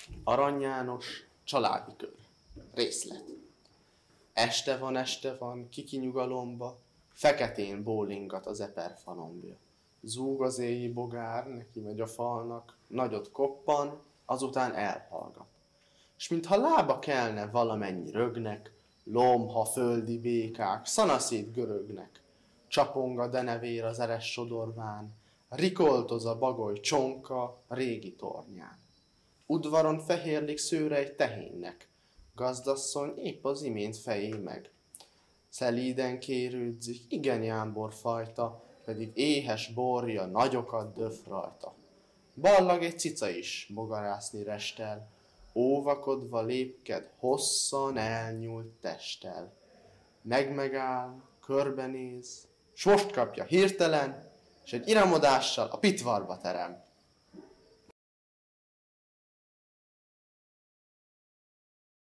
Arany János családi kör. Részlet. Este van, kiki nyugalomba, feketén bólingat az eperfalombja. Zúg az éji bogár, neki megy a falnak, nagyot koppan, azután elhallgat. S mintha lába kelne valamennyi rögnek, lomha földi békák, szanaszét görögnek. Csapong a denevér az eres sodorván, rikoltoz a bagoly csonka a régi tornyán. Udvaron fehérlik szőre egy tehénnek, gazdasszony épp az imént fejé meg. Szelíden kérődzik, igen jámbor fajta, pedig éhes borja nagyokat döf rajta. Ballag egy cica is bogarászni restel, óvakodva lépked hosszan elnyúlt testtel. Megmegáll, körbenéz, s most kapja hirtelen, s egy iramodással a pitvarba terem.